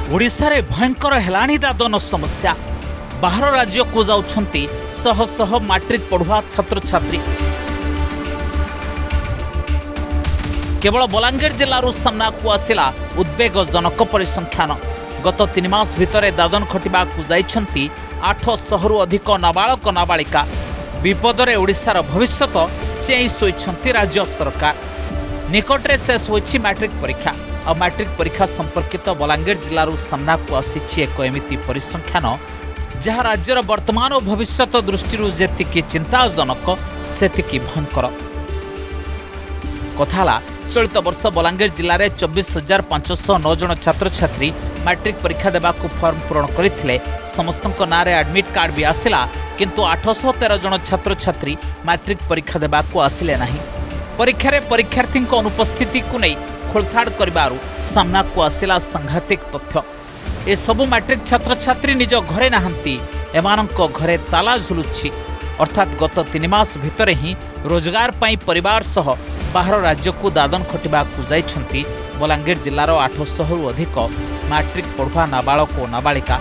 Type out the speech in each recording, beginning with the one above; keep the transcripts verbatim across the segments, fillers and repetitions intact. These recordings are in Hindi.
ओडिशा रे भयंकर हेलाणी दादन समस्या। बाहर राज्य को जाउछंती शह शह मैट्रिक पढ़ुआ छात्र छात्री। केवल बलांगीर जिलूर सामना को आसिला उद्वेगजनक परिसंख्यान। गत तीन मास भितर दादन खटिबा जाइछंती आठ शहरु अधिक नाबालक नाबालिका। विपदरे ओडिशार भविष्यत चेई सोइछंती राज्य सरकार। निकटरे शेष होइछि मैट्रिक परीक्षा और मैट्रिक परीक्षा संपर्कित बलांगीर जिलूर सामना को आसिछि एक एमिति परिसंख्यान जहाँ राज्यर वर्तमान और भविष्यत दृष्टि जेतिकी चिंताजनक सेतिकी भयंकर। कथाला चलित वर्ष बलांगीर जिले में चौबीस हजार पांचश नौ जन छात्र छात्री मैट्रिक परीक्षा देवा फर्म पूरण करते समस्त ना एडमिट कार्ड भी आसला किंतु आठश तेरह जन छात्र छात्री मैट्रिक परीक्षा देवा आसिले नहीं। परीक्षा रे परीक्षार्थी अनुपस्थिति को नहीं खोलताड़ कर सामना को आसला सांघातिक तथ्य। ए सबु मैट्रिक छात्र छात्री निज घरे नहांती एमानंक घरे ताला झुलुछि। अर्थात गत तीन मास भितर ही रोजगार पाई परिवार सह बाहर राज्य को दादन खटिबा जाइछंती बलांगीर जिलार आठश रु अधिक मैट्रिक पढ़ुआ नाबालक और नाबालिका।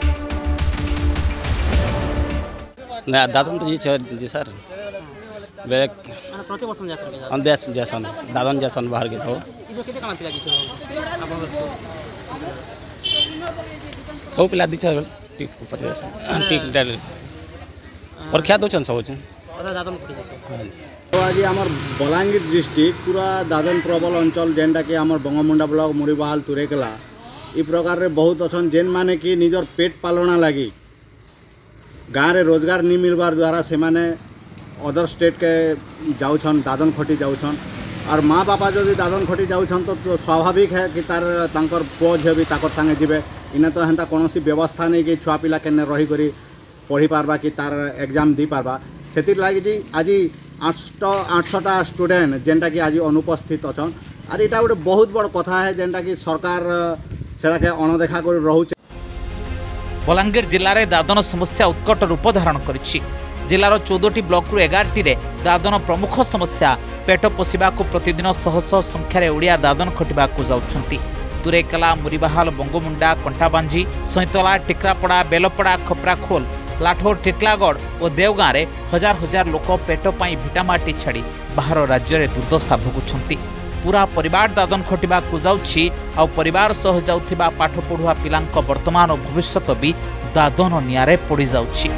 ना दादन तो जी जी सर बे प्रति वर्ष जासन अंदेश जासन दादन जासन बाहर के सब इबो केते कामा पिला जी आपन सब पिला दी छ ठीक पचास ठीक डाल परीक्षा दोचन सब छ दादन खटि तो आज आमर बलांगीर डिस्ट्रिक्ट पूरा दादन प्रबल अंचल जेनटा कि आमर बंगमुंडा ब्लॉक मुड़ीबहाल तुरेकला इ प्रकार रे बहुत अछन जेन माने कि निजर पेट पालना लगी गाँव रे रोजगार नहीं मिलवार द्वारा से माने अदर स्टेट के जाउछन दादन खटी जाउछन और माँ बापा जदि दादन खटी जाउछन तो, तो स्वाभाविक है कि तार तांकर पुओ झे भी ताकर संगे जीवे। इने तो हेंता कोनोसी व्यवस्था नहीं कि छुआ पिला केने रही करी पढ़ी पारबा कि तार एग्जाम दी पारबा। सेतिर लागि जी आज आठश आठशटा स्टूडेंट जेनटा कि आज अनुपस्थित अछन और इटा गोटे बहुत बड़ कथा है जेनटा कि सरकार सेटा के अणदेखा कर रहुचे। बलांगीर जिले में दादन समस्या उत्कट रूप धारण करिछि। जिलार चौदह ब्लॉक रु एगारटी दादन प्रमुख समस्या पेट पोषा को प्रतिदिन शह शह संख्यार ओडिया दादन खटिबा जाउछंती। तुरेकेला मुरीबाहाल बंगमुंडा कंटाबांजी सैतला टिक्रापड़ा बेलपड़ा खपराखोल लाठोर टिटलागढ़ और देवगाँ रे हजार हजार लोक पेट पाई भिटामाटी छाड़ी बाहर राज्य में दुर्दशा भोगुछंती। पूरा परिवार दादन खटिबा जाउछि आ परिवार सह जाउथिबा पाठ पढ़ुआ पिलांक वर्तमान और भविष्यत भी दादन नियारे पड़ी जाउछि।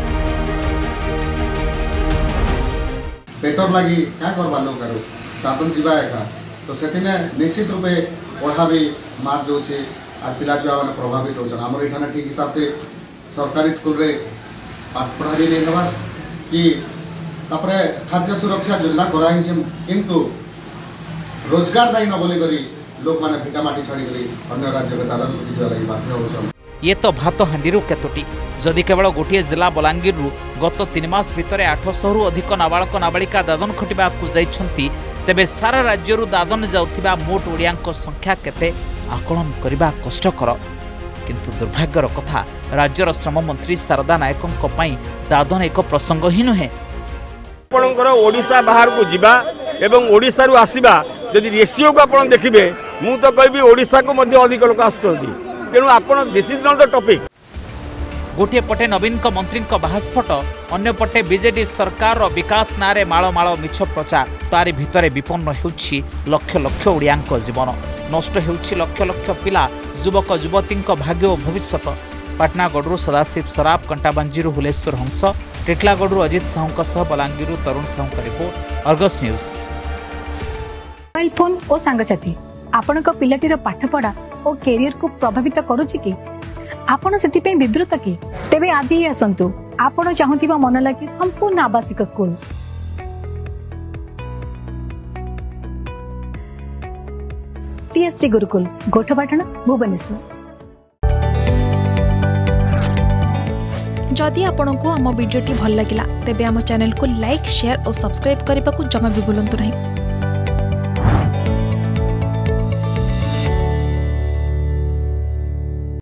पेटर लगी क्या करवा लोग करो दादन जीवा एका तो सेतिने निश्चित रूपे पढ़ा भी मार जाउछि और पिला छुआ माने प्रभावित होछन। हमर इठाने ठीक हिसाब से सरकारी स्कूल रे पाठ पढ़ा भी नहीं हवा कि तापरे खाद्य सुरक्षा योजना कराई छै किंतु रोजगार नहीं न बोली करी लोग माने भिटा माटी छाड़ी करी अन्य राज्य के दादन को दिवा लागि बाध्य होछन। ये तो भात हांडीरू केतोटी जदि केवल गोटे जिला बलांगीर गत तीन मास भितर आठश रु अधिक नाबालक नाबालिका दादन खटिबा जाइछंती तेबे सारा राज्यरू दादन जाउथिबा मोट ओडियांक संख्या केते आकलन करबा कष्टकर। किंतु दुर्भाग्यर कथा राज्यर श्रम मंत्री शारदा नायकंक पई दादन एक प्रसंग ही नुहे। आपणकर ओडिशा बाहर को जीवा एवं ओडिशा रु आसीबा जदि रेशियो को आपण देखिबे मु तो कहबी ओडिशा को मध्य अधिक लोक आसुछंती तेणु आपण this is not the topic. गोटे पटे नवीन मंत्री बाहास्फट अन्य पटे बीजेडी सरकार विकास नारे माଳ माଳ मिछ प्रचार तारी भितरे विपन्न हेउछि लक्ष लक्ष ओडियांक जीवन नष्ट हेउछि लक्ष लक्ष पिला युवक युवती भाग्य और भविष्यत। पाटनागढ़ सदाशिव सराफ कंटाबांजी हुलेश्वर हंस टिटलागढ़ अजित साहू सह बलांगीर तरुण साहू का report Argus news. Mobile phone और सांगसाथी आपण पिलाटीर पाठपढ़ा और कैरियर को प्रभावित करुछि कि आपण सेति पे विब्रत कि तेबे आज ही आसंतु आपण चाहुथिबा मन लागी संपूर्ण आवासिक स्कूल टीएससी गुरुकुल गोठपाटण भुवनेश्वर। जदि आपंक आम भिडी भल लगा तेब आम चैनल को लाइक शेयर और सब्सक्राइब करने को जमा भी भूलु नहीं।